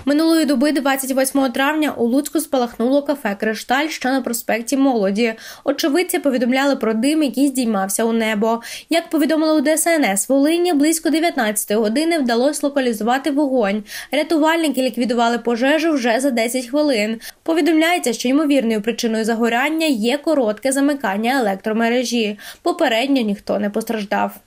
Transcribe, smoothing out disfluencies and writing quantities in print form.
Минулої доби, 28 травня, у Луцьку спалахнуло кафе «Кришталь», що на проспекті Молоді. Очевидці повідомляли про дим, який здіймався у небо. Як повідомили у ДСНС Волині, близько 19 години вдалося локалізувати вогонь. Рятувальники ліквідували пожежу вже за 10 хвилин. Повідомляється, що ймовірною причиною загоряння є коротке замикання електромережі. Попередньо ніхто не постраждав.